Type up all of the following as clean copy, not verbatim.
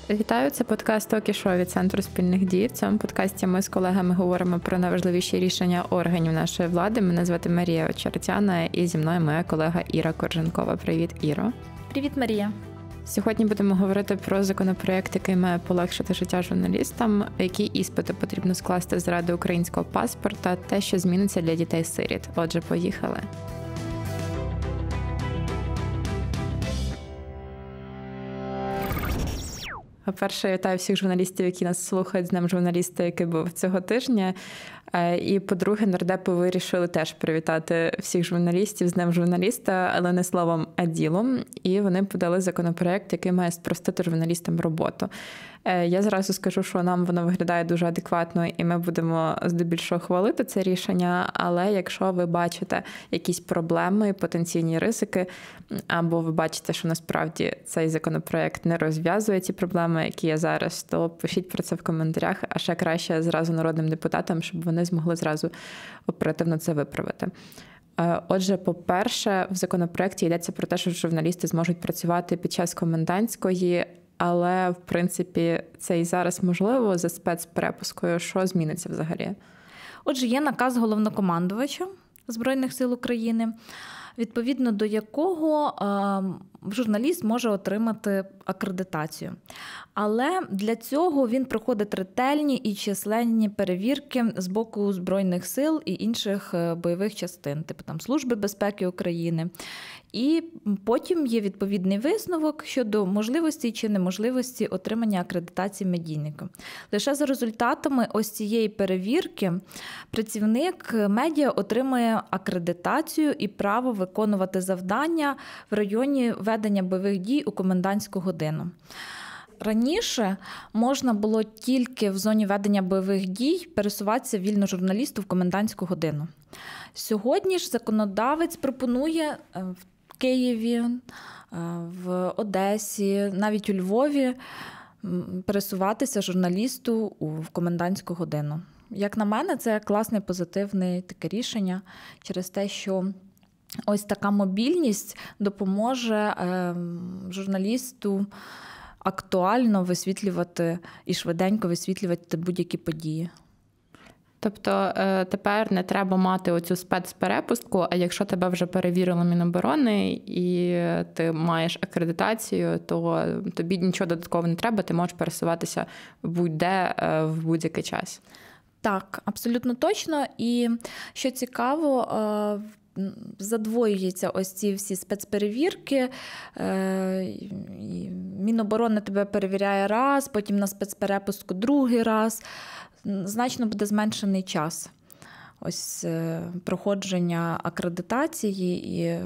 Вітаю, це подкаст «Окі Шо» від Центру спільних дій. В цьому подкасті ми з колегами говоримо про найважливіші рішення органів нашої влади. Мене звати Марія Очеретяна і зі мною моя колега Іра Корженкова. Привіт, Іро. Привіт, Марія. Сьогодні будемо говорити про законопроект, який має полегшити життя журналістам, які іспити потрібно скласти заради українського паспорта, те, що зміниться для дітей-сиріт. Отже, поїхали. По-перше, я вітаю всіх журналістів, які нас слухають з Днем журналіста, який був цього тижня. І, по-друге, нардепи вирішили теж привітати всіх журналістів з Днем журналіста, але не словом, а ділом. І вони подали законопроект, який має спростити журналістам роботу. Я зразу скажу, що нам воно виглядає дуже адекватно, і ми будемо здебільшого хвалити це рішення. Але якщо ви бачите якісь проблеми, потенційні ризики, або ви бачите, що насправді цей законопроект не розв'язує ті проблеми, які є зараз, то пишіть про це в коментарях, а ще краще зразу народним депутатам, щоб вони змогли зразу оперативно це виправити. Отже, по-перше, в законопроекті йдеться про те, що журналісти зможуть працювати під час комендантської, але, в принципі, це і зараз можливо за спецперепускою. Що зміниться взагалі? Отже, є наказ головнокомандувача Збройних сил України, відповідно до якого журналіст може отримати акредитацію. Але для цього він проходить ретельні і численні перевірки з боку Збройних сил і інших бойових частин, типу там Служби безпеки України. І потім є відповідний висновок щодо можливості чи неможливості отримання акредитації медійника. Лише за результатами ось цієї перевірки працівник медіа отримує акредитацію і право виконувати завдання в районі ведення бойових дій у комендантську годину. Раніше можна було тільки в зоні ведення бойових дій пересуватися вільно журналісту в комендантську годину. Сьогодні ж законодавець пропонує в Києві, в Одесі, навіть у Львові пересуватися журналісту в комендантську годину. Як на мене, це класне, позитивне таке рішення через те, що ось така мобільність допоможе журналісту актуально висвітлювати і швиденько висвітлювати будь-які події. Тобто тепер не треба мати оцю спецперепустку, а якщо тебе вже перевірило Міноборони і ти маєш акредитацію, то тобі нічого додатково не треба, ти можеш пересуватися будь-де в будь-який час. Так, абсолютно точно. І що цікаво, задвоюються ось ці всі спецперевірки. Міноборони тебе перевіряє раз, потім на спецперепустку другий раз. Значно буде зменшений час ось проходження акредитації, і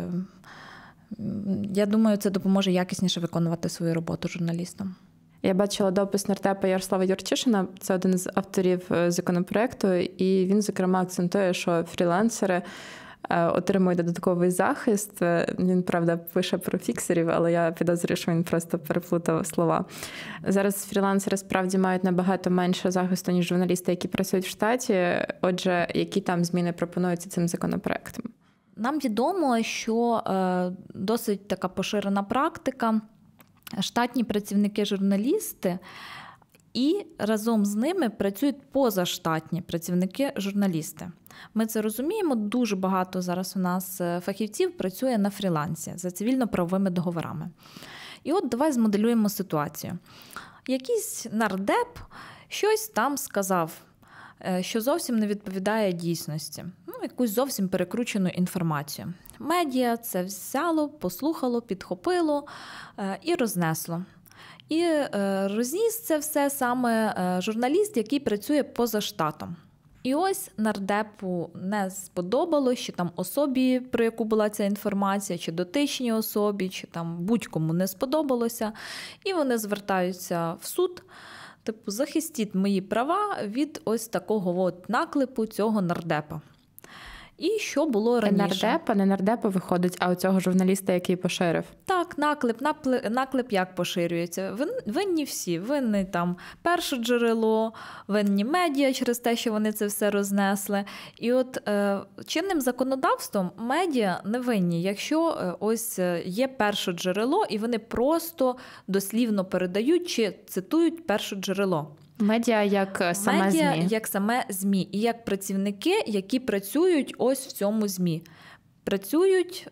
я думаю, це допоможе якісніше виконувати свою роботу журналістам. Я бачила допис нардепа Ярослава Юрчишина, це один з авторів законопроекту, і він, зокрема, акцентує, що фрілансери отримує додатковий захист. Він, правда, пише про фіксерів, але я підозрюю, що він просто переплутав слова. Зараз фрілансери справді мають набагато менше захисту, ніж журналісти, які працюють в штаті. Отже, які там зміни пропонуються цим законопроектом? Нам відомо, що досить така поширена практика. Штатні працівники-журналісти і разом з ними працюють позаштатні працівники-журналісти. Ми це розуміємо, дуже багато зараз у нас фахівців працює на фрілансі за цивільно-правовими договорами. І от давай змоделюємо ситуацію. Якийсь нардеп щось там сказав, що зовсім не відповідає дійсності. Якусь зовсім перекручену інформацію. Медіа це взяло, послухало, підхопило і рознесло. І розніс це все саме журналіст, який працює поза штатом. І ось нардепу не сподобалось, чи там особі, про яку була ця інформація, чи дотичній особі, чи там будь-кому не сподобалося. І вони звертаються в суд, типу, захистіть мої права від ось такого от наклепу цього нардепа. і що було раніше. Не нардепа виходить, а у цього журналіста, який поширив. Так, наклеп як поширюється. Винні всі. Винні там перше джерело, винні медіа через те, що вони це все рознесли. І от чинним законодавством медіа не винні, якщо ось є перше джерело, і вони просто дослівно передають чи цитують перше джерело. Медіа як саме медіа, ЗМІ. як саме ЗМІ. І як працівники, які працюють ось в цьому ЗМІ. Працюють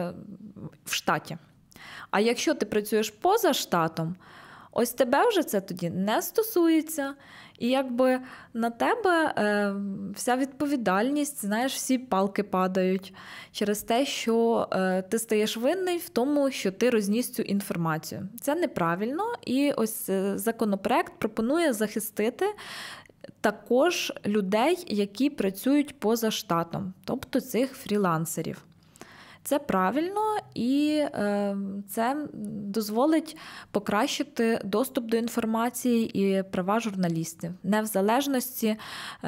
в штаті. А якщо ти працюєш поза штатом, ось тебе вже це тоді не стосується. І якби на тебе вся відповідальність, знаєш, всі палки падають через те, що ти стаєш винний в тому, що ти розніс цю інформацію. Це неправильно, і ось законопроект пропонує захистити також людей, які працюють поза штатом, тобто цих фрілансерів. Це правильно, і це дозволить покращити доступ до інформації і права журналістів, не в залежності,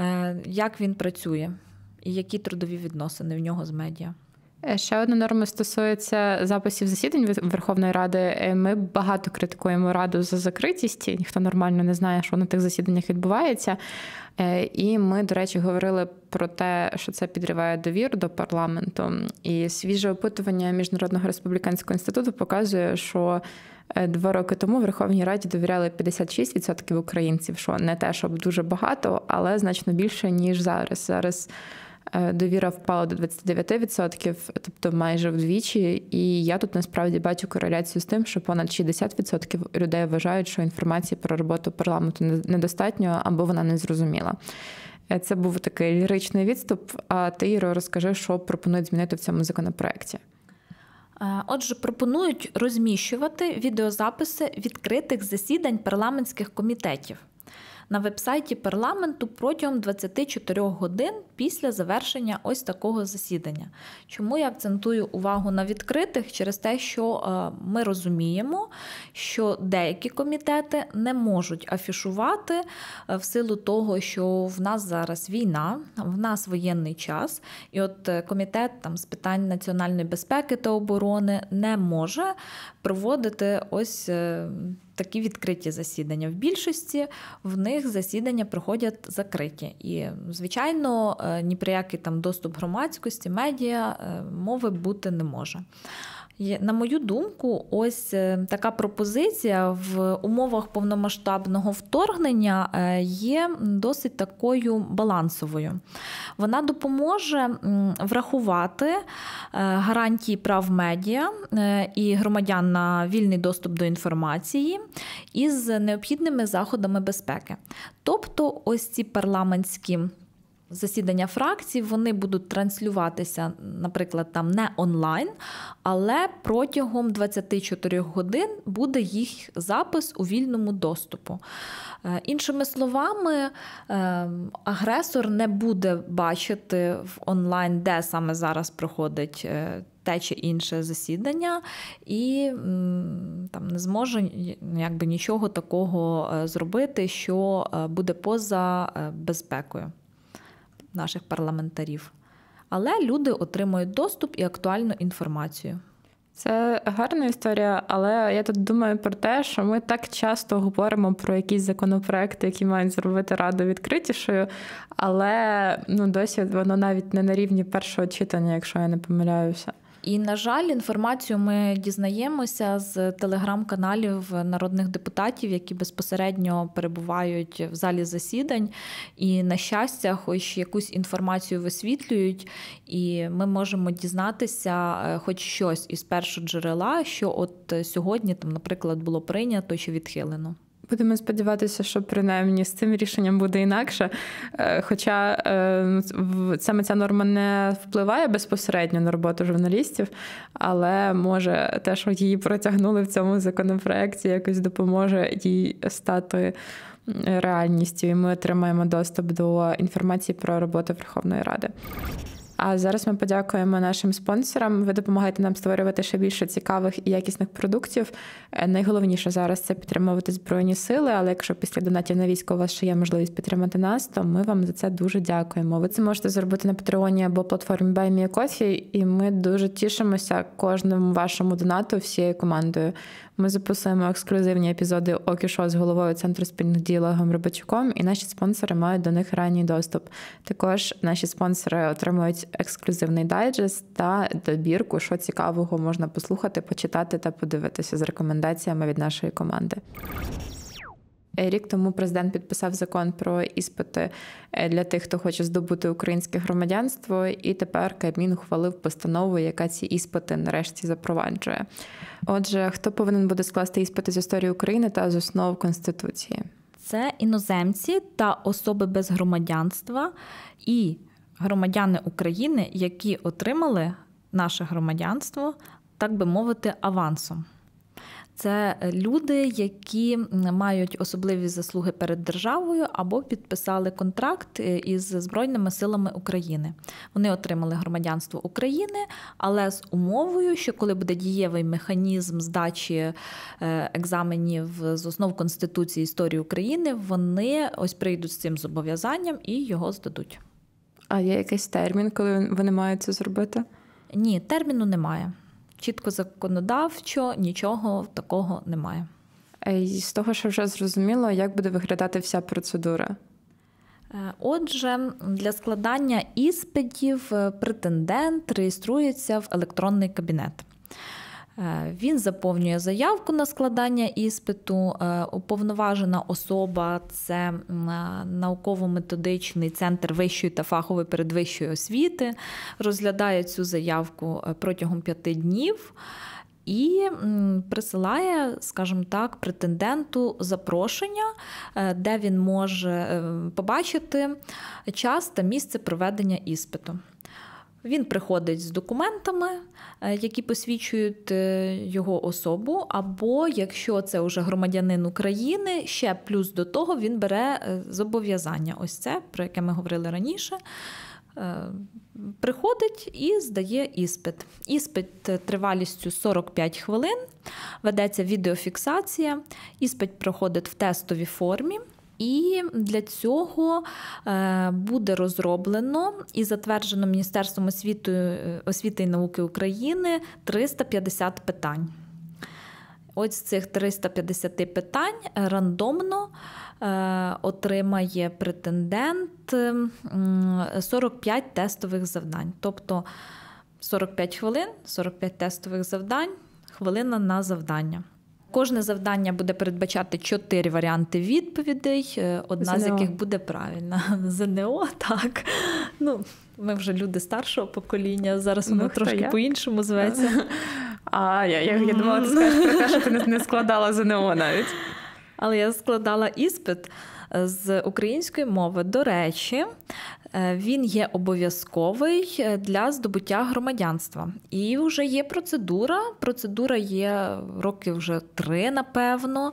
як він працює і які трудові відносини в нього з медіа. Ще одна норма стосується записів засідань Верховної Ради. Ми багато критикуємо Раду за закритість, ніхто нормально не знає, що на тих засіданнях відбувається. І ми, до речі, говорили про те, що це підриває довіру до парламенту. І свіже опитування Міжнародного республіканського інституту показує, що 2 роки тому Верховній Раді довіряли 56% українців, що не те, щоб дуже багато, але значно більше, ніж зараз. Зараз довіра впала до 29%, тобто майже вдвічі. І я тут насправді бачу кореляцію з тим, що понад 60% людей вважають, що інформації про роботу парламенту недостатньо або вона не зрозуміла. Це був такий ліричний відступ. А ти, Іро, розкажи, що пропонують змінити в цьому законопроекті. Отже, пропонують розміщувати відеозаписи відкритих засідань парламентських комітетів на вебсайті парламенту протягом 24 годин після завершення ось такого засідання. Чому я акцентую увагу на відкритих? Через те, що ми розуміємо, що деякі комітети не можуть афішувати в силу того, що в нас зараз війна, в нас воєнний час, і от комітет з питань національної безпеки та оборони не може проводити ось такі відкриті засідання. В більшості в них засідання проходять закриті. І, звичайно, ні про який доступ громадськості, медіа мови бути не може. На мою думку, ось така пропозиція в умовах повномасштабного вторгнення є досить такою балансовою. Вона допоможе врахувати гарантії прав медіа і громадян на вільний доступ до інформації із необхідними заходами безпеки. Тобто ось ці парламентські засідання фракцій, вони будуть транслюватися, наприклад, не онлайн, але протягом 24 годин буде їх запис у вільному доступу. Іншими словами, агресор не буде бачити в онлайн, де саме зараз проходить те чи інше засідання, і не зможе нічого такого зробити, що буде поза безпекою наших парламентарів. Але люди отримують доступ і актуальну інформацію. Це гарна історія, але я тут думаю про те, що ми так часто говоримо про якісь законопроекти, які мають зробити Раду відкритішою, але досі воно навіть не на рівні першого читання, якщо я не помиляюся. І, на жаль, інформацію ми дізнаємося з телеграм-каналів народних депутатів, які безпосередньо перебувають в залі засідань і, на щастя, хоч якусь інформацію висвітлюють, і ми можемо дізнатися хоч щось із першого джерела, що от сьогодні, наприклад, було прийнято чи відхилено. Будемо сподіватися, що принаймні з цим рішенням буде інакше. Хоча саме ця норма не впливає безпосередньо на роботу журналістів, але може те, що її протягнули в цьому законопроекті, якось допоможе їй стати реальністю, і ми отримаємо доступ до інформації про роботу Верховної Ради. А зараз ми подякуємо нашим спонсорам. Ви допомагаєте нам створювати ще більше цікавих і якісних продуктів. Найголовніше зараз – це підтримувати Збройні сили, але якщо після донатів на військо у вас ще є можливість підтримати нас, то ми вам за це дуже дякуємо. Ви це можете зробити на Патреоні або платформі Buy Me a Coffee, і ми дуже тішимося кожному вашому донату всією командою. Ми записуємо ексклюзивні епізоди «Окі-шоу» з головою Центру спільних дій Олегом Рибачуком, і наші спонсори мають до них ранній доступ. Також наші спонсори отримують ексклюзивний дайджест та добірку, що цікавого можна послухати, почитати та подивитися з рекомендаціями від нашої команди. Рік тому президент підписав закон про іспити для тих, хто хоче здобути українське громадянство, і тепер Кабмін ухвалив постанову, яка ці іспити нарешті запроваджує. Отже, хто повинен буде скласти іспити з історії України та з основ Конституції? Це іноземці та особи без громадянства і громадяни України, які отримали наше громадянство, так би мовити, авансом. Це люди, які мають особливі заслуги перед державою або підписали контракт із Збройними силами України. Вони отримали громадянство України, але з умовою, що коли буде дієвий механізм здачі екзаменів з основ Конституції історії України, вони ось прийдуть з цим зобов'язанням і його здадуть. А є якийсь термін, коли вони мають це зробити? Ні, терміну немає. Чітко законодавчо нічого такого немає. З того, що вже зрозуміло, як буде виглядати вся процедура? Отже, для складання іспитів претендент реєструється в електронний кабінет. Він заповнює заявку на складання іспиту. Уповноважена особа – це науково-методичний центр вищої та фахової передвищої освіти. Розглядає цю заявку протягом 5 днів і присилає, скажімо так, претенденту запрошення, де він може побачити час та місце проведення іспиту. Він приходить з документами, які посвідчують його особу, або, якщо це вже громадянин України, ще плюс до того він бере зобов'язання. Ось це, про яке ми говорили раніше. Приходить і здає іспит. Іспит тривалістю 45 хвилин, ведеться відеофіксація, іспит проходить в тестовій формі. І для цього буде розроблено і затверджено Міністерством освіти і науки України 350 питань. Ось з цих 350 питань рандомно отримає претендент 45 тестових завдань. Тобто 45 хвилин, 45 тестових завдань, хвилина на завдання. Кожне завдання буде передбачати 4 варіанти відповідей, одна з яких буде правильна. ЗНО, так. Ну, ми вже люди старшого покоління, зараз воно трошки по-іншому зветься. Я думала, ти скажеш про те, що ти не складала ЗНО навіть. Але я складала іспит з української мови. До речі, він є обов'язковий для здобуття громадянства. І вже є процедура. Процедура є років вже 3, напевно.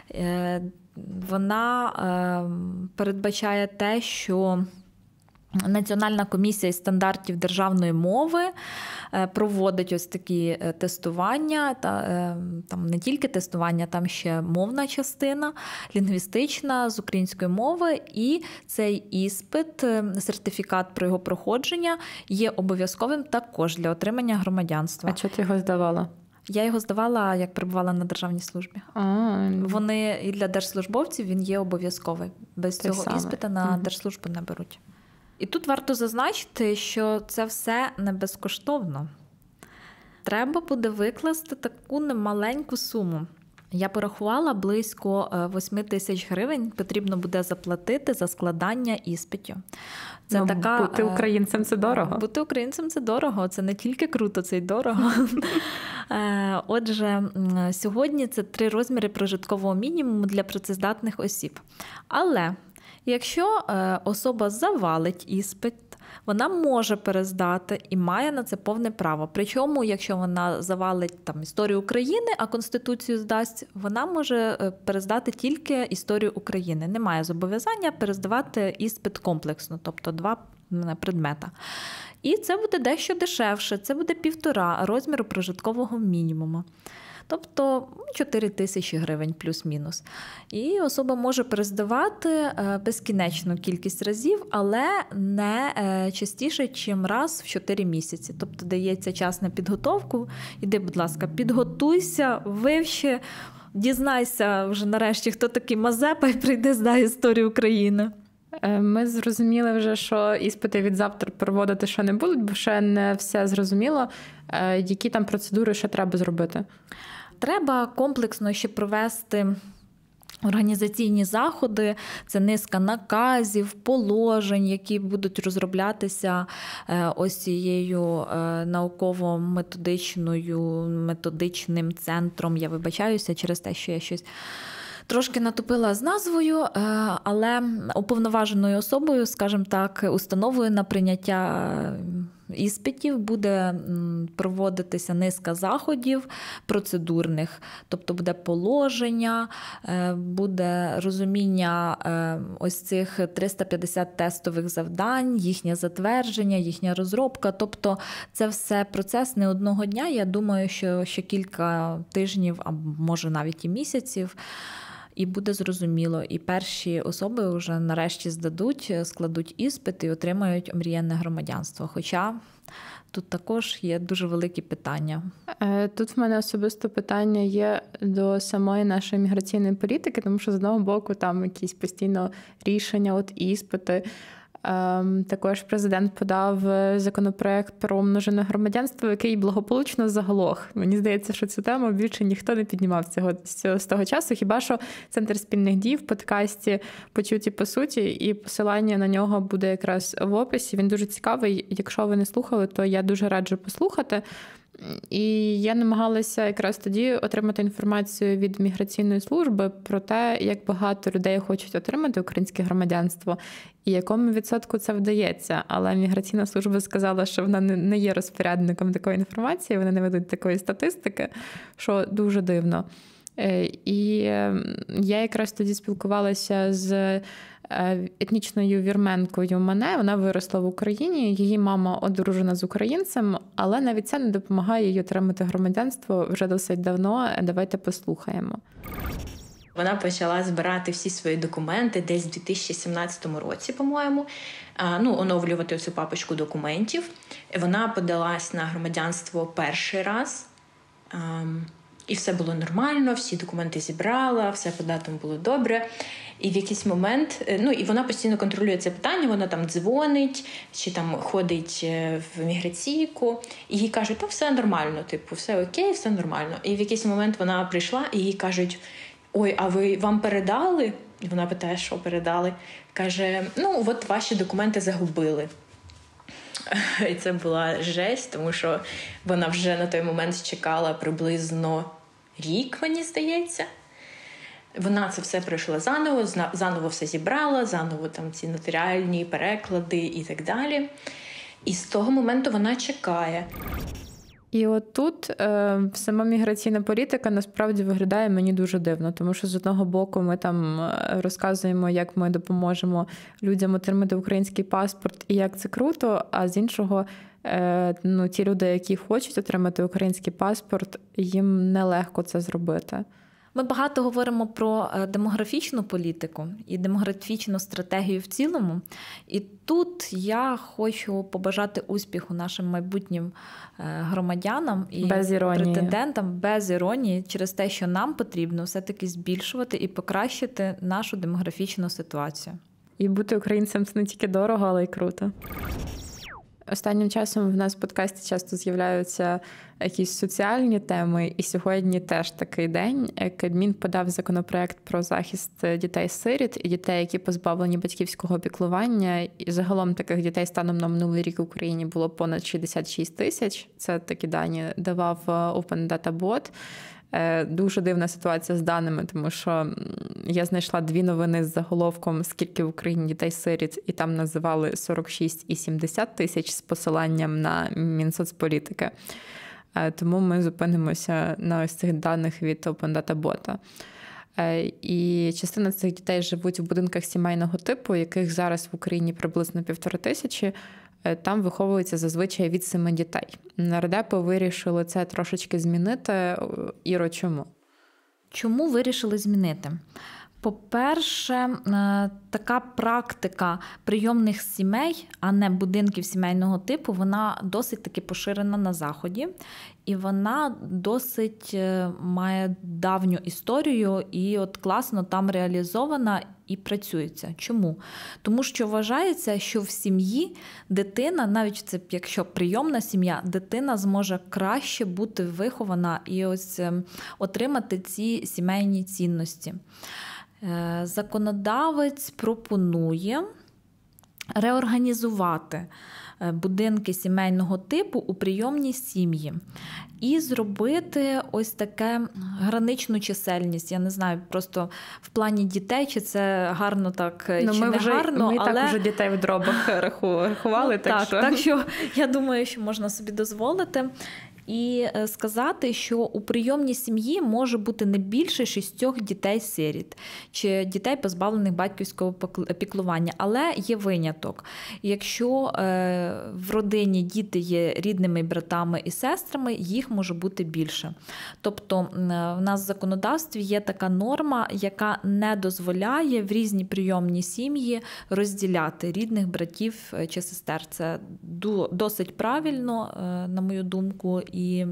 Вона передбачає те, що Національна комісія із стандартів державної мови проводить ось такі тестування, там не тільки тестування, там ще мовна частина, лінгвістична з української мови, і цей іспит, сертифікат про його проходження є обов'язковим також для отримання громадянства. А чого ти його здавала? Я його здавала, як перебувала на державній службі. Вони і для держслужбовців він є обов'язковий. Без цього іспита на держслужбу не беруть. І тут варто зазначити, що це все не безкоштовно. Треба буде викласти таку немаленьку суму. Я порахувала, близько 8 тисяч гривень потрібно буде заплатити за складання іспитів. Це бути українцем – це дорого. Бути українцем – це дорого. Це не тільки круто, це й дорого. Отже, сьогодні це 3 розміри прожиткового мінімуму для працездатних осіб. Але якщо особа завалить іспит, вона може перездати і має на це повне право. Причому, якщо вона завалить історію України, а Конституцію здасть, вона може перездати тільки історію України. Немає зобов'язання перездавати іспит комплексно, тобто 2 предмета. І це буде дещо дешевше, це буде 1,5 розміру прожиткового мінімуму. Тобто 4 тисячі гривень плюс-мінус. І особа може перездавати безкінечну кількість разів, але не частіше, ніж раз в 4 місяці. Тобто дається час на підготовку. Іди, будь ласка, підготуйся, вивчи, дізнайся вже нарешті, хто такий Мазепа, і прийди, здай історію України. Ми зрозуміли вже, що іспити від завтра проводити ще не будуть, бо ще не все зрозуміло. Які там процедури ще треба зробити? Треба комплексно ще провести організаційні заходи, це низка наказів, положень, які будуть розроблятися ось цією науково-методичним центром. Я вибачаюся через те, що я щось трошки натупила з назвою, але уповноваженою особою, скажімо так, установою на прийняття іспитів буде проводитися низка заходів процедурних, тобто буде положення, буде розуміння ось цих 350 тестових завдань, їхнє затвердження, їхня розробка, тобто це все процес не одного дня, я думаю, що ще кілька тижнів, а може навіть і місяців, і буде зрозуміло. І перші особи вже нарешті складуть іспит і отримають омріяне громадянство. Хоча тут також є дуже великі питання. Тут в мене особисто питання є до самої нашої міграційної політики, тому що з одного боку там якісь постійно рішення, іспити. Також президент подав законопроект про множинне громадянство, який благополучно заглох. Мені здається, що цю тему більше ніхто не піднімав з того часу, хіба що Центр спільних дій в подкасті «Почуті по суті», і посилання на нього буде якраз в описі. Він дуже цікавий. Якщо ви не слухали, то я дуже раджу послухати. І я намагалася якраз тоді отримати інформацію від міграційної служби про те, як багато людей хочуть отримати українське громадянство і якому відсотку це вдається. Але міграційна служба сказала, що вона не є розпорядником такої інформації, вони не ведуть такої статистики, що дуже дивно. І я якраз тоді спілкувалася з етнічною вірменкою Мане, вона виросла в Україні, її мама одружена з українцем, але навіть це не допомагає їй отримати громадянство вже досить давно. Давайте послухаємо. Вона почала збирати всі свої документи десь в 2017 році, по-моєму, оновлювати цю папочку документів. Вона подалась на громадянство перший раз, і все було нормально, всі документи зібрала, все по датам було добре. І в якийсь момент, і вона постійно контролює це питання, вона там дзвонить, чи там ходить в міграційку, і їй кажуть, все нормально, все окей, все нормально. І в якийсь момент вона прийшла, і їй кажуть, ой, а вам передали? І вона питає, що передали? Каже, от ваші документи загубили. І це була жесть, тому що вона вже на той момент чекала приблизно рік, мені здається. Вона це все пройшла заново все зібрала, заново там ці нотаріальні переклади і так далі. І з того моменту вона чекає. І от тут сама міграційна політика насправді виглядає мені дуже дивно, тому що з одного боку ми там розказуємо, як ми допоможемо людям отримати український паспорт і як це круто, а з іншого ті люди, які хочуть отримати український паспорт, їм нелегко це зробити. Ми багато говоримо про демографічну політику і демографічну стратегію в цілому. І тут я хочу побажати успіху нашим майбутнім громадянам і претендентам без іронії через те, що нам потрібно все-таки збільшувати і покращити нашу демографічну ситуацію. І бути українцем – це не тільки дорого, але й круто. Останнім часом в нас в подкасті часто з'являються якісь соціальні теми, і сьогодні теж такий день. Кабмін подав законопроект про захист дітей-сиріт і дітей, які позбавлені батьківського піклування. І загалом таких дітей станом на минулий рік в Україні було понад 66 тисяч. Це такі дані давав Open Data Bot. Дуже дивна ситуація з даними, тому що я знайшла 2 новини з заголовком «Скільки в Україні дітей-сиріт», і там називали 46 і 70 тисяч з посиланням на Мінсоцполітики. Тому ми зупинимося на ось цих даних від Open Data Bot. І частина цих дітей живуть в будинках сімейного типу, яких зараз в Україні приблизно 1500. Там виховується зазвичай від 7 дітей. Нардепи вирішили це трошечки змінити. Іро, чому? Чому вирішили змінити? По-перше, така практика прийомних сімей, а не будинків сімейного типу, вона досить таки поширена на Заході. І вона досить має давню історію і от класно там реалізована і працюється. Чому? Тому що вважається, що в сім'ї дитина, навіть це якщо прийомна сім'я, дитина зможе краще бути вихована і ось отримати ці сімейні цінності. Законодавець пропонує реорганізувати будинки сімейного типу у прийомні сім'ї і зробити ось таке граничну чисельність. Я не знаю, просто в плані дітей, чи це гарно так, чи не гарно. Ми так вже дітей в дробах рахували. Так що я думаю, що можна собі дозволити. І сказати, що у прийомній сім'ї може бути не більше 6 дітей-сиріт чи дітей, позбавлених батьківського піклування. Але є виняток. Якщо в родині діти є рідними братами і сестрами, їх може бути більше. Тобто в нас в законодавстві є така норма, яка не дозволяє в різні прийомні сім'ї розділяти рідних братів чи сестер. Це досить правильно, на мою думку, і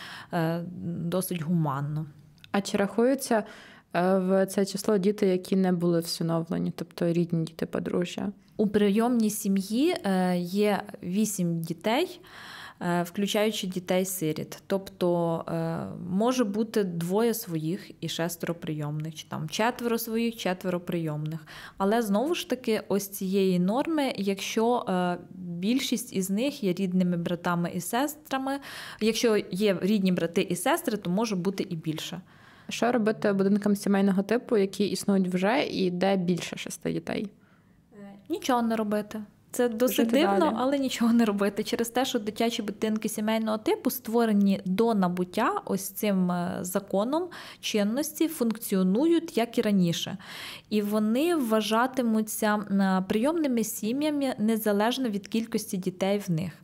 досить гуманно. А чи рахуються в це число діти, які не були всиновлені, тобто рідні діти подружжя? У прийомній сім'ї є 8 дітей, включаючи дітей-сиріт. Тобто може бути 2 своїх і 6 прийомних, чи там 4 своїх, 4 прийомних. Але знову ж таки, ось цієї норми, якщо більшість із них є рідними братами і сестрами, якщо є рідні брати і сестри, то може бути і більше. Що робити будинкам сімейного типу, які існують вже і де більше 6 дітей? Нічого не робити. Це досить дивно, але нічого не робити. Через те, що дитячі будинки сімейного типу створені до набуття ось цим законом чинності, функціонують, як і раніше. І вони вважатимуться прийомними сім'ями незалежно від кількості дітей в них.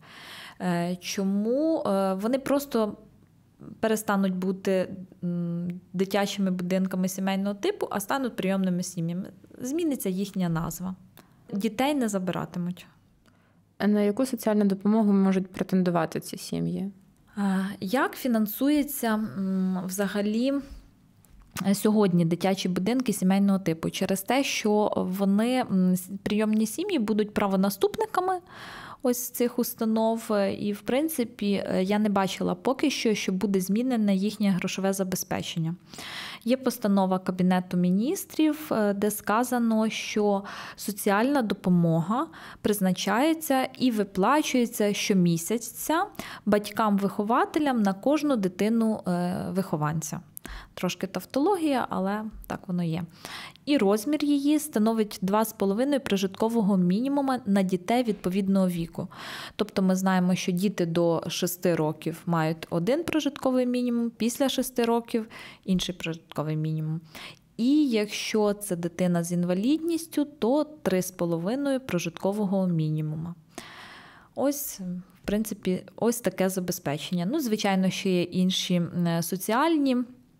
Чому? Вони просто перестануть бути дитячими будинками сімейного типу, а стануть прийомними сім'ями. Зміниться їхня назва. Дітей не забиратимуть. А на яку соціальну допомогу можуть претендувати ці сім'ї? Як фінансується взагалі сьогодні дитячі будинки сімейного типу? Через те, що вони, прийомні сім'ї, будуть правонаступниками ось цих установ. І, в принципі, я не бачила поки що буде змінене їхнє грошове забезпечення. Є постанова Кабінету міністрів, де сказано, що соціальна допомога призначається і виплачується щомісяця батькам-вихователям на кожну дитину-вихованця. Трошки тавтологія, але так воно є. І розмір її становить 2,5 прожиткового мінімуму на дітей відповідного віку. Тобто ми знаємо, що діти до 6 років мають 1 прожитковий мінімум, після 6 років – інший прожитковий мінімум. І якщо це дитина з інвалідністю, то 3,5 прожиткового мінімуму. Ось, в принципі, ось таке забезпечення. Ну, звичайно, ще є інші соціальні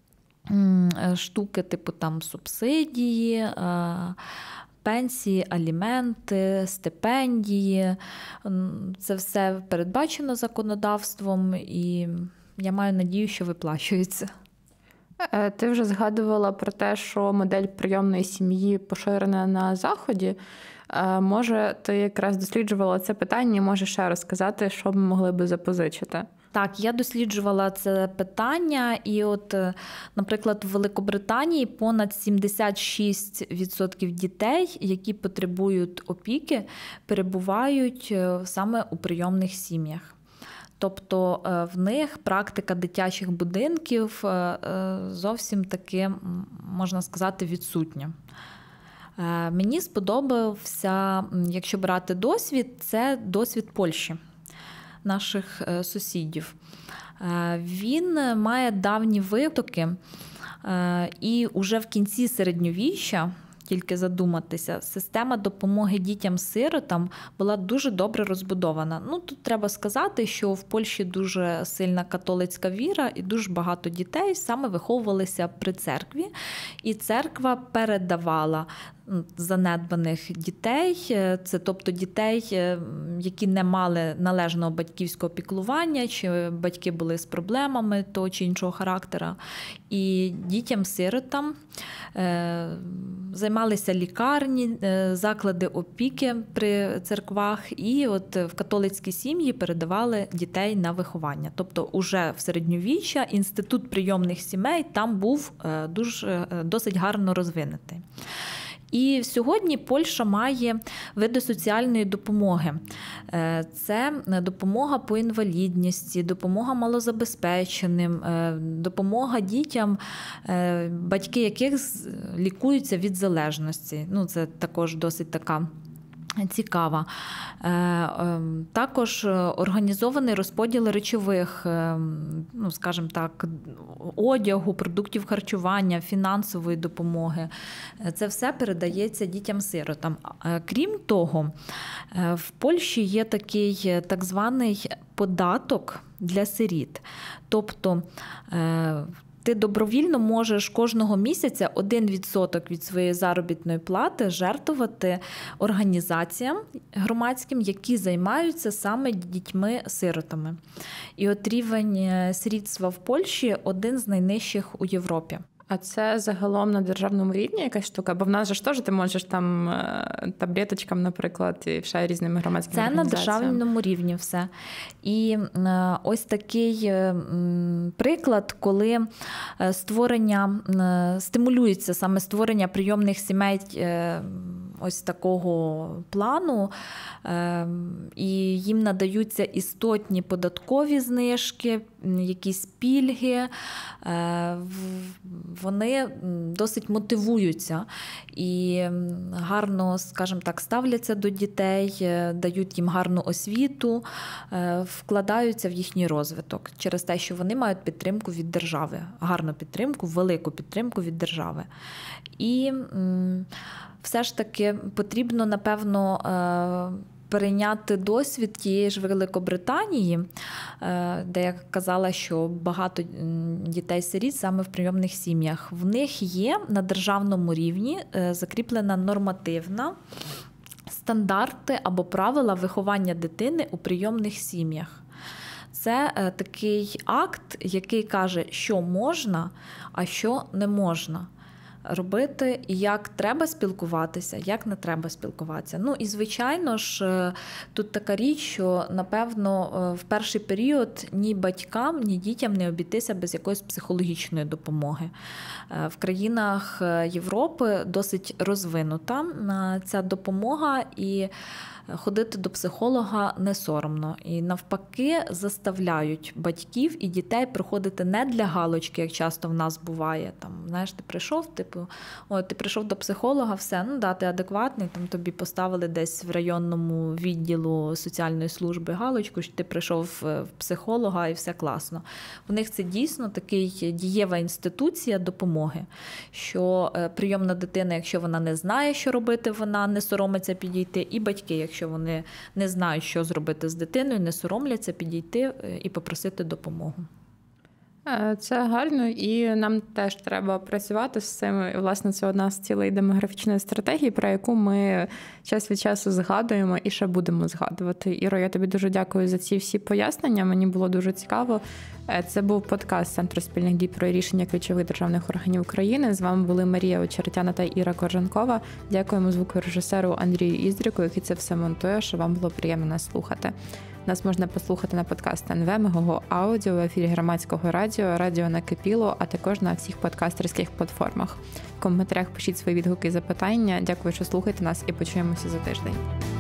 штуки, типу там субсидії, пенсії, аліменти, стипендії. Це все передбачено законодавством, і я маю надію, що виплачується. Ти вже згадувала про те, що модель прийомної сім'ї поширена на Заході. Може, ти якраз досліджувала це питання і можеш ще розказати, що ми могли би запозичити? Так, я досліджувала це питання, і от, наприклад, в Великобританії понад 76% дітей, які потребують опіки, перебувають саме у прийомних сім'ях. Тобто в них практика дитячих будинків зовсім таки, можна сказати, відсутня. Мені сподобався, якщо брати досвід, це досвід Польщі, наших сусідів. Він має давні витоки. І уже в кінці середньовіччя, тільки задуматися, система допомоги дітям-сиротам була дуже добре розбудована. Тут треба сказати, що в Польщі дуже сильна католицька віра і дуже багато дітей саме виховувалися при церкві. І церква передавала занедбаних дітей, це тобто дітей, які не мали належного батьківського піклування, чи батьки були з проблемами того чи іншого характера. І дітям-сиротам займалися лікарні, заклади опіки при церквах, і от в католицькі сім'ї передавали дітей на виховання. Тобто уже в середньовіччя інститут прийомних сімей там був досить гарно розвинутий. І сьогодні Польща має види соціальної допомоги. Це допомога по інвалідності, допомога малозабезпеченим, допомога дітям, батьки яких лікуються від залежності. Це також досить така цікава. Також організований розподіл речових, скажімо так, одягу, продуктів харчування, фінансової допомоги. Це все передається дітям-сиротам. Крім того, в Польщі є такий так званий податок для сиріт. Тобто ти добровільно можеш кожного місяця 1% від своєї заробітної плати жертвувати організаціям громадським, які займаються саме дітьми-сиротами. І от рівень сирітства в Польщі один з найнижчих у Європі. А це загалом на державному рівні якась штука? Бо в нас же ж теж ти можеш там таблеточкам, наприклад, і ще різними громадськими організаціями. Це на державному рівні все. І ось такий приклад, коли стимулюється саме створення прийомних сімей ось такого плану, і їм надаються істотні податкові знижки, якісь пільги, вони досить мотивуються і гарно, скажімо так, ставляться до дітей, дають їм гарну освіту, вкладаються в їхній розвиток через те, що вони мають підтримку від держави, гарну підтримку, велику підтримку від держави. І все ж таки потрібно, напевно, перейняти досвід тієї ж Великобританії, де я казала, що багато дітей-сиріт саме в прийомних сім'ях. В них є на державному рівні закріплена нормативна стандарти або правила виховання дитини у прийомних сім'ях. Це такий акт, який каже, що можна, а що не можна робити, і як треба спілкуватися, як не треба спілкуватися. І, звичайно ж, тут така річ, що, напевно, в перший період ні батькам, ні дітям не обійтися без якоїсь психологічної допомоги. В країнах Європи досить розвинута ця допомога, і ходити до психолога не соромно. І навпаки заставляють батьків і дітей приходити не для галочки, як часто в нас буває. Ти прийшов, ти прийшов до психолога, все, ти адекватний, тобі поставили десь в районному відділу соціальної служби галочку, що ти прийшов в психолога і все класно. В них це дійсно такий дієва інституція допомоги, що прийомна дитина, якщо вона не знає, що робити, вона не соромиться підійти, і батьки, якщо вони не знають, що зробити з дитиною, не соромляться підійти і попросити допомогу. Це гарно, і нам теж треба працювати з цим. І, власне, це одна з цілей демографічної стратегії, про яку ми час від часу згадуємо і ще будемо згадувати. Іро, я тобі дуже дякую за ці всі пояснення, мені було дуже цікаво. Це був подкаст Центру спільних дій про рішення ключових державних органів України. З вами були Марія Очеретяна та Іра Корженкова. Дякуємо звукорежисеру Андрію Іздріку, який це все монтує, що вам було приємно нас слухати. Нас можна послухати на подкаст НВ, Мегого Аудіо, в ефірі Громадського радіо, радіо Накипіло, а також на всіх подкастерських платформах. В коментарях пишіть свої відгуки і запитання. Дякую, що слухаєте нас, і почуємося за тиждень.